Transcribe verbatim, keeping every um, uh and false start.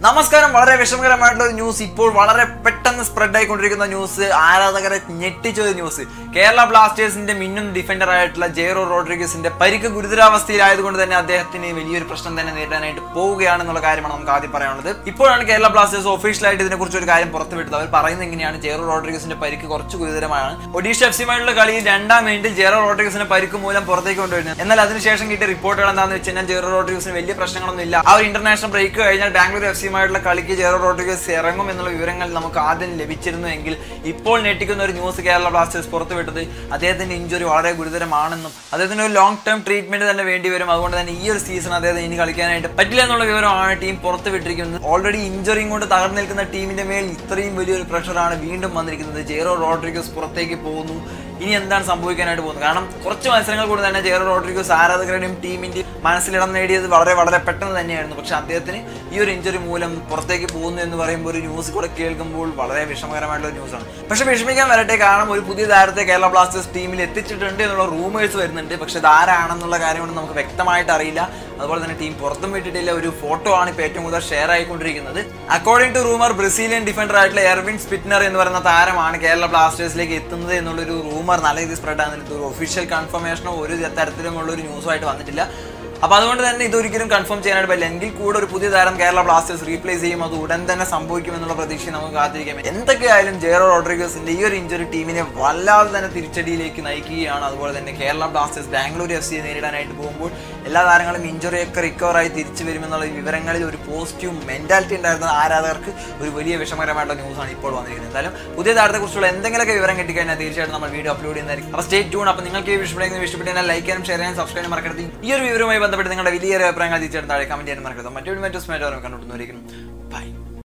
നമസ്കാരം. വളരെ വിഷമകരമായിട്ടുള്ള ഒരു ന്യൂസ് ഇപ്പോൾ വളരെ പെട്ടെന്ന് സ്പ്രെഡ് ആയിക്കൊണ്ടിരിക്കുന്ന ന്യൂസ്, ആരാധകരെ ഞെട്ടിച്ച ഒരു ന്യൂസ്. കേരള ബ്ലാസ്റ്റേഴ്സിന്റെ മിന്നും ഡിഫൻഡർ ആയിട്ടുള്ള ജെയ്റോ റോഡ്രിഗസിന്റെ പരിക്ക് ഗുരുതരാവസ്ഥയിലായതുകൊണ്ട് തന്നെ അദ്ദേഹത്തിന് വലിയൊരു പ്രശ്നം തന്നെ നേരിടാനായിട്ട് പോവുകയാണെന്നുള്ള കാര്യമാണ് നമുക്ക് ആദ്യം പറയാനുള്ളത്. ഇപ്പോഴാണ് കേരള ബ്ലാസ്റ്റേഴ്സ് ഒഫീഷ്യലായിട്ട് ഇതിനെക്കുറിച്ച് ഒരു കാര്യം പുറത്തുവിട്ടത്. അവർ പറയുന്നത് എങ്ങനെയാണ്, ജെയ്റോ റോഡ്രിഗസിന്റെ പരിക്ക് കുറച്ച് ഗുരുതരമാണ്. ഒഡീഷ എഫ് സിയുമായിട്ടുള്ള കളിയിൽ രണ്ടാം മിനിറ്റിൽ ജെയ്റോ റോഡ്രിഗസിന്റെ പരിക്ക് മൂലം പുറത്തേക്ക് കൊണ്ടുവരുന്നത്. എന്നാൽ അതിനുശേഷം കിട്ടിയ റിപ്പോർട്ടുകൾ എന്താണെന്ന് വെച്ച് കഴിഞ്ഞാൽ ജെയ്റോ റോഡ്രിഗസിന് വലിയ പ്രശ്നങ്ങളൊന്നും ഇല്ല. ആ ഒരു ഇന്റർനാഷണൽ ബ്രേക്ക് കഴിഞ്ഞാൽ ബാംഗ്ലൂർ എഫ് സിയുമായിട്ടുള്ള കളിക്ക് ജെയ്റോ റോഡ്രിഗസ് ഇറങ്ങും എന്നുള്ള വിവരങ്ങൾ നമുക്ക് ആദ്യം ലഭിച്ചിരുന്നുവെങ്കിൽ ഇപ്പോൾ ഞെട്ടിക്കുന്ന ഒരു ന്യൂസ് കേരള ബ്ലാസ്റ്റേഴ്സ് പുറത്തുവിട്ടത് അദ്ദേഹത്തിന്റെ ഇഞ്ചുറി വളരെ ഗുരുതരമാണെന്നും അദ്ദേഹത്തിന് ഒരു ലോങ് ടേം ട്രീറ്റ്മെന്റ് തന്നെ വേണ്ടി വരും, അതുകൊണ്ട് തന്നെ ഈ ഒരു സീസൺ അദ്ദേഹത്തിന് ഇനി കളിക്കാനായിട്ട് പറ്റില്ല എന്നുള്ള വിവരമാണ് ടീം പുറത്തുവിട്ടിരിക്കുന്നത്. ഓൾറെഡി ഇഞ്ചുറിയും കൊണ്ട് തകർന്നു നിൽക്കുന്ന ടീമിന്റെ മേൽ ഇത്രയും വലിയൊരു പ്രഷറാണ് വീണ്ടും വന്നിരിക്കുന്നത്. ജെയ്റോ റോഡ്രിഗസ് പുറത്തേക്ക് പോകുന്നു, ഇനി എന്താണ് സംഭവിക്കാനായിട്ട് പോകുന്നത്? കാരണം കുറച്ച് മത്സരങ്ങൾ കൂടി തന്നെ ജെയ്റോ റോഡ്രിഗസ് ആരാധകരുടെയും ടീമിന്റെയും മനസ്സിലിടം നേടിയത് വളരെ വളരെ പെട്ടെന്ന് തന്നെയായിരുന്നു. പക്ഷെ അദ്ദേഹത്തിന് ഈ ഒരു ഇഞ്ചുറി മൂലം പുറത്തേക്ക് പോകുന്നു എന്ന് പറയുമ്പോൾ ഒരു ന്യൂസ് കൂടെ കേൾക്കുമ്പോൾ വളരെ വിഷമകരമായിട്ടുള്ള ന്യൂസാണ്. പക്ഷെ വിഷമിക്കാൻ വരട്ടെ, കാരണം ഒരു പുതിയ താരത്തെ കേരള ബ്ലാസ്റ്റേഴ്സ് ടീമിൽ എത്തിച്ചിട്ടുണ്ട് എന്നുള്ള റൂമേഴ്സ് വരുന്നുണ്ട്. പക്ഷെ ഇത് ആരാണെന്നുള്ള കാര്യം കൊണ്ട് നമുക്ക് വ്യക്തമായിട്ട് അറിയില്ല. അതുപോലെ തന്നെ ടീം പുറത്തും വിട്ടിട്ടില്ല. ഒരു ഫോട്ടോ ആണ് ഇപ്പോൾ ഏറ്റവും കൂടുതൽ ഷെയർ ആയിക്കൊണ്ടിരിക്കുന്നത്. According to rumour, Brazilian defender ആയിട്ടുള്ള എർവിൻ സ്പിറ്റ്നർ എന്ന് പറയുന്ന താരമാണ് കേരള ബ്ലാസ്റ്റേഴ്സിലേക്ക് എത്തുന്നത് എന്നുള്ളൊരു റൂമർ നല്ല രീതിയിൽ സ്പ്രെഡ് ആകുന്നുണ്ട്. ഒരു ഒഫീഷ്യൽ കൺഫർമേഷനോ ഒരു തരത്തിലുമുള്ള ഒരു ന്യൂസുമായിട്ട് വന്നിട്ടില്ല. അപ്പോൾ അതുകൊണ്ട് തന്നെ ഇതൊരിക്കലും കൺഫേം ചെയ്യാനായിട്ട് പറ്റില്ല. എങ്കിൽ കൂടെ ഒരു പുതിയ താരം കേരള ബ്ലാസ്റ്റേഴ്സ് റീപ്ലേസ് ചെയ്യും, അത് ഉടൻ തന്നെ സംഭവിക്കുമെന്നുള്ള പ്രതീക്ഷ നമുക്ക് കാത്തിരിക്കാം. എന്തൊക്കെയായാലും ജെയ്റോ റോഡ്രിഗസിന്റെ ഈ ഒരു ഇഞ്ചുറി ടീമിനെ വല്ലാതെ തന്നെ തിരിച്ചടിയിലേക്ക് നയിക്കുകയാണ്. അതുപോലെ തന്നെ കേരള ബ്ലാസ്റ്റേഴ്സ് ബാംഗ്ലൂർ എഫ് സിയെ നേരിടാനായിട്ട് പോകുമ്പോൾ എല്ലാ താരങ്ങളും ഇഞ്ചുറിയൊക്കെ റിക്കവറായി തിരിച്ചു വരുമെന്നുള്ള വിവരങ്ങളിൽ ഒരു പോസിറ്റീവ് മെന്റാലിറ്റി ഉണ്ടായിരുന്ന ആരാധകർക്ക് ഒരു വലിയ വിഷമകരമായിട്ടുള്ള ന്യൂസാണ് ഇപ്പോൾ വന്നിരിക്കുന്നത്. എന്തായാലും പുതിയ താരത്തെക്കുറിച്ചുള്ള എന്തെങ്കിലുമൊക്കെ വിവരം കിട്ടിക്കഴിഞ്ഞാൽ തീർച്ചയായിട്ടും നമ്മൾ വീഡിയോ അപ്ലോഡ് ചെയ്യുന്നതായിരിക്കും. അപ്പോൾ സ്റ്റേ ട്യൂൺ. അപ്പോൾ നിങ്ങൾക്ക് ഈ ഇഷ്ടപ്പെടുന്ന ഇഷ്ടപ്പെട്ടെങ്കിൽ ലൈക്ക് ചെയ്യാനും ഷെയർ ചെയ്യാനും സബ്സ്ക്രൈബ് ചെയ്യാനും മറക്കരുത്. ഈ ഒരു വിവരവുമായി ബന്ധപ്പെട്ട് നിങ്ങളുടെ വലിയ അഭിപ്രായങ്ങൾ തീർച്ചയായിട്ടും താഴെ കമന്റ് ചെയ്യാൻ മറക്കരുത്. മറ്റൊരു മറ്റു സ്മാറ്റോറും കണ്ടുപിടുന്നവരിക്കും. ബൈ.